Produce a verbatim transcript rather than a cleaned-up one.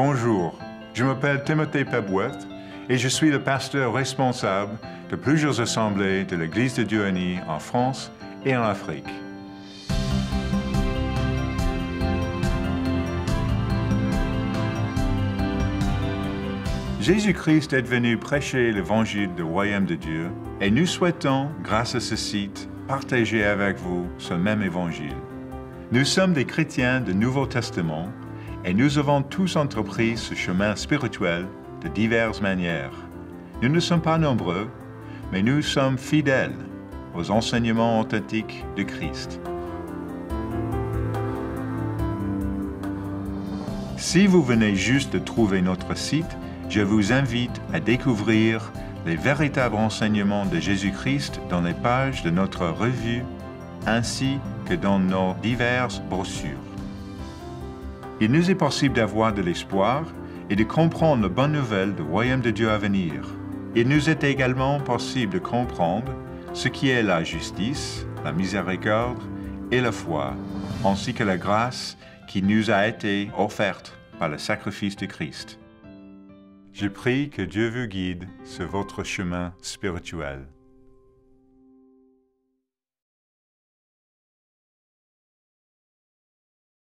Bonjour, je m'appelle Timothée Pebworth et je suis le pasteur responsable de plusieurs assemblées de l'Église de Dieu uni en France et en Afrique. Jésus-Christ est venu prêcher l'évangile du royaume de Dieu et nous souhaitons, grâce à ce site, partager avec vous ce même évangile. Nous sommes des chrétiens du Nouveau Testament et nous avons tous entrepris ce chemin spirituel de diverses manières. Nous ne sommes pas nombreux, mais nous sommes fidèles aux enseignements authentiques de Christ. Si vous venez juste de trouver notre site, je vous invite à découvrir les véritables enseignements de Jésus-Christ dans les pages de notre revue ainsi que dans nos diverses brochures. Il nous est possible d'avoir de l'espoir et de comprendre la bonne nouvelle du royaume de Dieu à venir. Il nous est également possible de comprendre ce qui est la justice, la miséricorde et la foi, ainsi que la grâce qui nous a été offerte par le sacrifice de Christ. Je prie que Dieu vous guide sur votre chemin spirituel.